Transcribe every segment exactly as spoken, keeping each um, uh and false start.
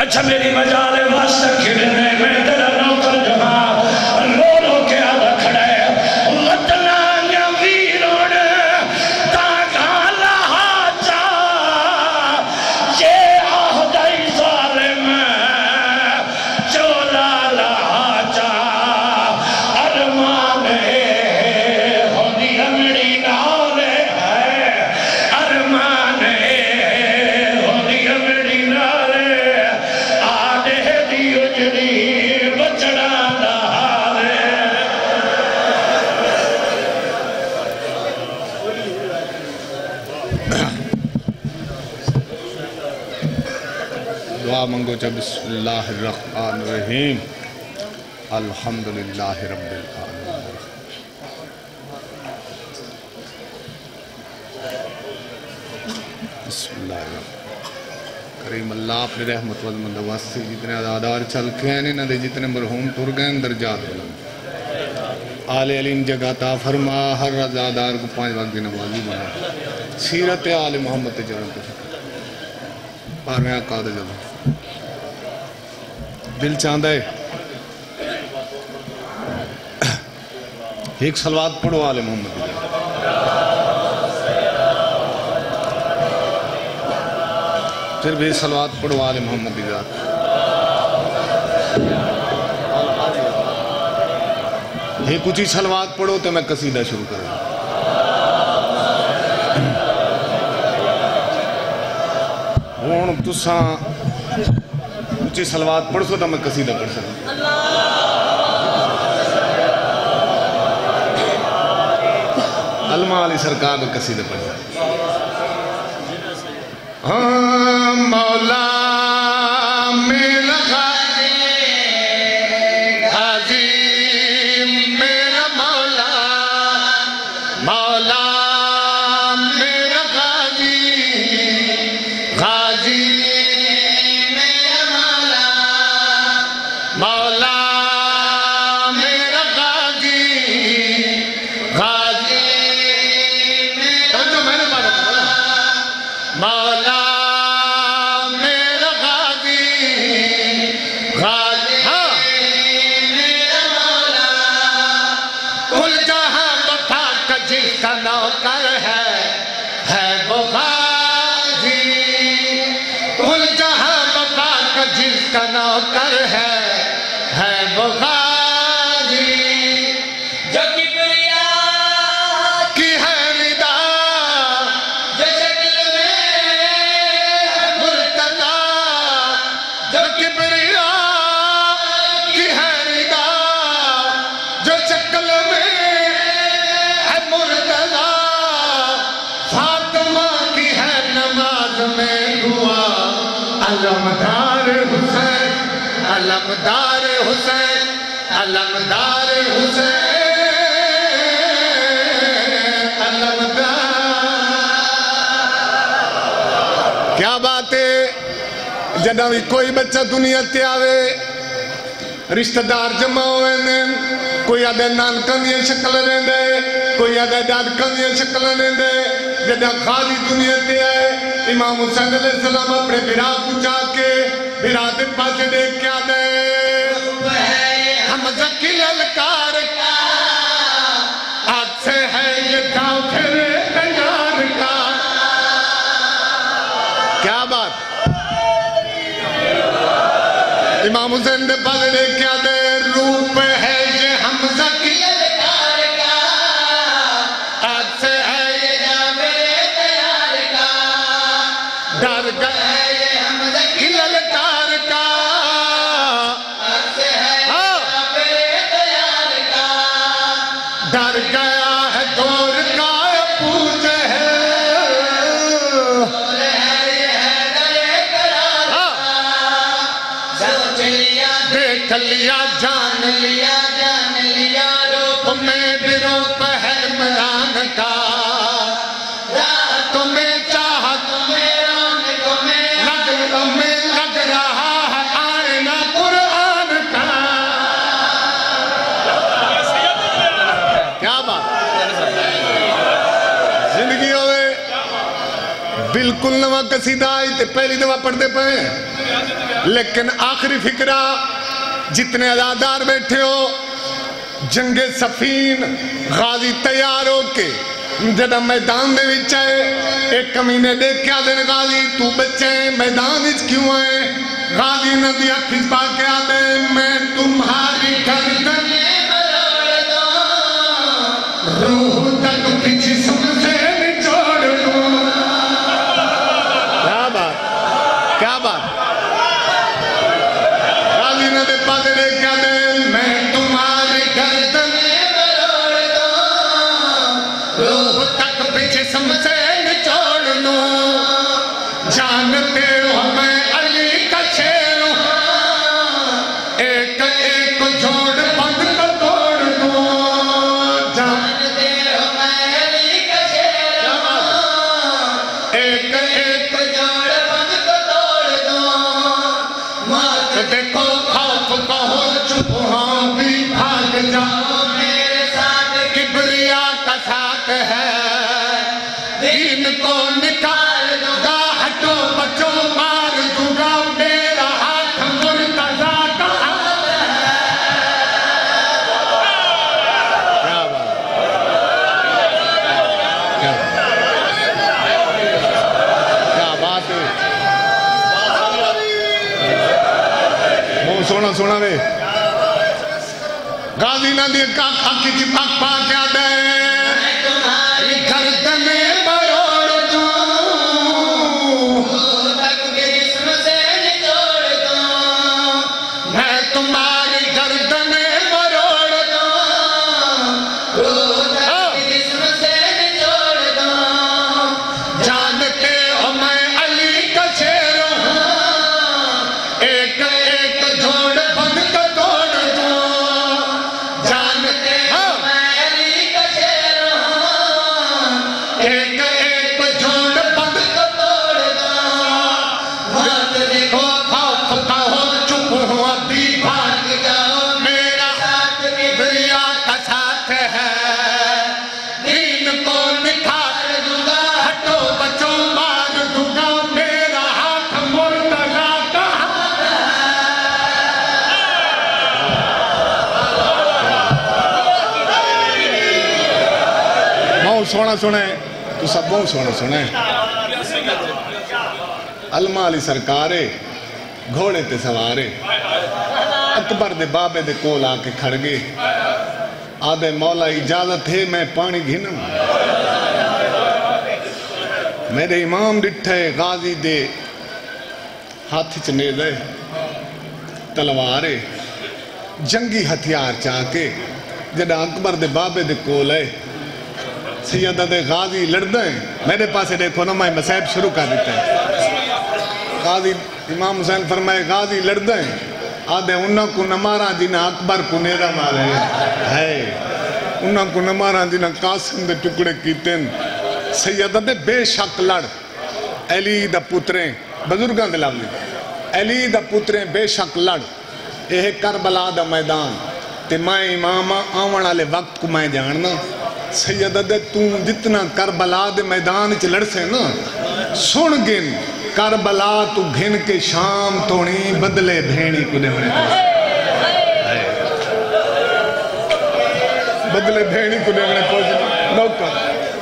اچھا میری مجال واسطہ کھڑنے میں تیرا نوکر جہاں رو رو کے آدھا کھڑا ہے وطنانیا ویرون تاکہ لہا چا یہ آہدائی ظالم چولا لہا چا ارمان ہونی امڑی نالے ہے ارمان ہونی امڑی نالے دعا منگو چا بسم اللہ الرحمن الرحیم الحمدللہ رب العالمین بسم اللہ الرحمن کریم اللہ اپنے رحمت والمند واسطے جتنے عدادار چل کے ہیں انہاں دے جتنے مرحوم ٹر گئے درجات بلند آل علیم جگہ تا فرما ہر عدادار کو پانچ وقت کی نمازی بنا سیرت آل محمد جرم کو پارنے آقا دے جلد دل چاندہ ہے ایک صلوات پڑھو آل محمد جرم پھر بھی صلوات پڑھو آل محمد کی ذات ایک کچھ ہی صلوات پڑھو تو میں قصیدہ شروع کروں ہون تساں کچھ ہی صلوات پڑھ سو تو میں قصیدہ پڑھ سکوں علماء علی سرکار میں قصیدہ پڑھ سکوں ہاں مولا میرا غازی غازی میرا مولا مولا میرا غازی غازی میرا مولا مولا میرا غازی غازی میرا مولا مولا نوکر ہے ہے وہ غازی کل جہاں وفا کا جس کا نوکر ہے ہے وہ غازی جو کبریا کی ہے ندا جو شکل میں مرتضی جو کبریا کی ہے ندا جو شکل میں علمدار حسین علمدار حسین علمدار حسین علمدار کیا بات ہے جدہ بھی کوئی بچہ دنیا تے آوے رشتہ دار جمع ہوئے نے کوئی آدھے نانکن یہ شکل رہن دے کوئی آدھے ڈاڈکن یہ شکل رہن دے جدہ خالی دنیا تے آئے امام حسین علیہ السلام اپنے بھرا کو جا کے بھرا دے پاسے دیکھ کیا دے حمزہ کی للکار کا آج سے ہے یہ گاؤں پھرے تیار کا کیا بات امام حسین دے پاسے دیکھ کیا دے روپ ہے یہ حمزہ کی للکار کا آج سے ہے یہ گاؤں پھرے تیار کا ڈر گئے یہ حمزہ کی للکار کا آج سے ہے یہ گاؤں پھرے تیار کا ڈر گیا ہے دور کا پوچھے ہے دور ہے یہ ہے در قرار کا سوچ لیا دیکھ لیا جان لیا جان لیا روپ میں بھی روپ ہے عمران کا راتوں میں چاہت میں رونقوں میں نظروں میں لگ رہا ہے آئینہ قرآن کا کیا بات زندگی ہوئے بالکل نواں قصیدہ آئی تے پہلی دفعہ پڑھتے پئے ہیں، لیکن آخری فکرہ جتنے عزادار بیٹھے ہو، جنگ صفین غازی تیار ہو کے جدہ میدان دے وچ آئے، ایک کمینے دیکھیا دن غازی تو بچے میدان وچ کیوں آئے؟ غازی ندی اکھش پا کے آدھے میں تمہاری گردن روح تک پچھ سم سے نچوڑ دوں۔ کیا بات کیا بات غازی ندی پاتے دیکھیا دے میں تمہاری گردن روح تک پچھ سم سے نچوڑ دوں۔ جانتے ہو میں علی کا شیر ہوں، ایک ایک جوڑ بند کو توڑ دوں۔ جانتے ہو میں علی کا شیر ہوں، ایک ایک جوڑ بند کو توڑ دوں۔ مات دیکھو خوف کہو چپ ہوں بھی بھاگ جاؤ، میرے ساتھ کبریا کا ساتھ ہے، دین کو نکال دوں گا، ہٹو بچو مار دوں گا، میرا ہاتھ مرتضیٰ کا ہاتھ ہے۔ کیا بات کیا کیا بات ہے، بہت سونا سونا وے۔ غازی ندی آنکھی چی پاک پا کیا دے تمہاری گردن مروڑ دوں، تک جسم سے نچوڑ دوں۔ میں تمہاری گردن مروڑ دوں، تک جسم سے نچوڑ دوں۔ جانتے ہو میں علی کا شیر ہوں، ایک ایک جوڑ بند کو توڑ دوں۔ جانتے ہو میں علی کا شیر ہوں، ایک ایک جوڑ بند کو توڑ دوں۔ مات دیکھو خوف کہو چپ ہوں ابھی بھاگ جاؤ، میرا ساتھ کبریا کا ساتھ ہے، دین کو نکھار دوں گا، ہٹو بچو مار دوں گا، میرا ہاتھ مرتضیٰ کا ہاتھ ہے۔ بہت سونا سنے تو سب بہت سونا سنے۔ علماء علی سرکارے گھوڑے تے سوارے اکبر دے بابے دے کول آ کے کھڑ گئے، آدھے مولا اجازت ہے میں پانی گھنم۔ میرے امام ڈٹھے غازی دے ہاتھ چنے دے تلوارے جنگی ہتھیار چاہ کے جدہ اکبر دے بابے دے کول ہے، سیدہ دے غازی لڑدہ ہیں۔ میرے پاسے دیکھو نا میں مسائب شروع کر دیتے ہیں۔ غازی امام حسین فرمائے غازی لڑدہ ہیں، آدھے انہوں کو نمارا جنہ اکبر کو نیرہ مارے ہے، انہوں کو نمارا جنہ قاسم دے ٹکڑے کیتے ہیں۔ سیدہ دے بے شک لڑ علی دا پتریں بزرگاں دے لفظ علی دا پتریں بے شک لڑ، یہ کربلا دا میدان تے میں امامہ آون والے وقت کو میں جاننا۔ سیدہ دے تو جتنا کربلا دے میدان چ لڑ سے نا سن گن کربلا تو گھن کے شام توڑی بدلے بھینی کو دے بڑے بدلے بھینی کو دے بڑے پوچھنے نوکر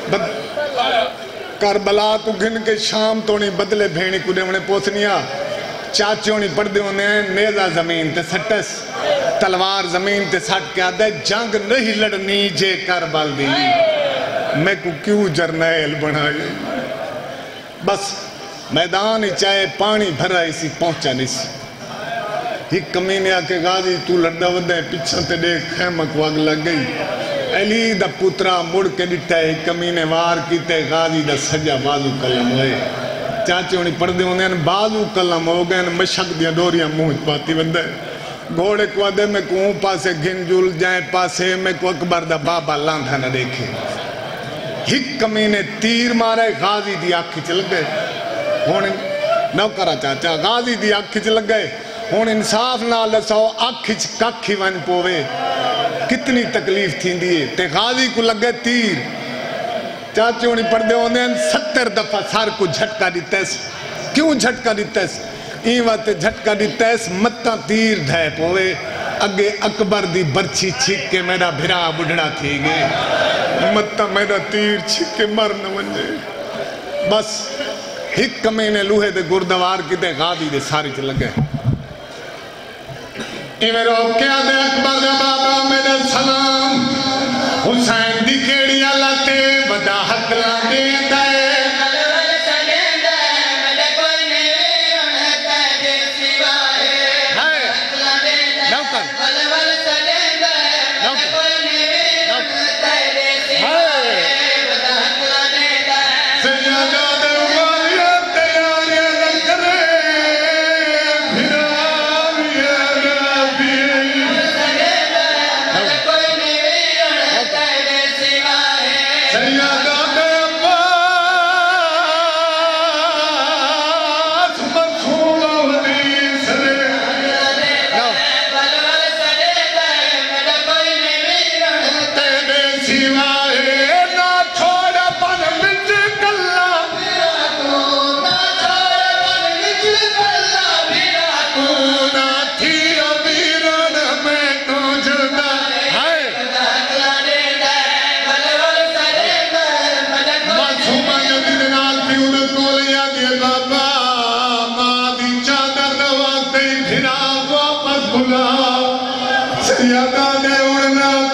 کربلا تو گھن کے شام توڑی بدلے بھینی کو دے بڑے پوچھنیا۔ چاچیوں نہیں پڑھ دے انہیں نیزہ زمین تے سٹس تلوار زمین تے سٹ کے آدھے جنگ نہیں لڑنی جے کربل دی، میں کو کیوں جرنیل بنائے؟ بس میدان ہی چاہے پانی بھرا اسی پہنچا نہیں سی۔ ایک کمینے آکے غازی تو لڑا ودے پچھا تے دیکھ خیمک وگ لگ گئی، علی دا پترا مڑ کے ڈٹھا ہے، کمینے وار کیتے غازی دا سجا بازو کلم ہوئے۔ چاچے ہونی پڑھ دے ہونے بازو کلم ہو گئے، مشک دیا دوریاں موج پاتی بندے۔ گھوڑے کو آدھے میں کو ہوں پاسے گھن جل جائیں پاسے میں کو اکبر دا بابا لاندھا نہ دیکھے۔ ہک کمینے تیر مارے غازی دی آنکھی چل گئے، ہونے نوکرہ چاچا غازی دی آنکھی چل گئے، ہونے انصاف نہ لسو آنکھی ککھی ون پوے کتنی تکلیف تھی دیئے تے غازی کو لگ گئے تیر چاچے ہونی پڑھ دے ہوندے ہیں ستر دفعہ سار کو جھٹکا دیتا ہے. کیوں جھٹکا دیتا ہے؟ این وقت جھٹکا دیتا ہے متاں تیر دھائے پوے اگے اکبر دی برچی چھک کے میرا بھرا بڑھڑا تھی گئے متاں میرا تیر چھک کے مر نہ ونجے. بس ہک کمینے لوہے دے گردوار کی دے غادی دے ساری چل لگے. ایویں روکیا دے اکبر دے بابا میرے سلام حسین دی کیڑی لاتے بڑا حق لا دے دے سیادہ دے اڑنا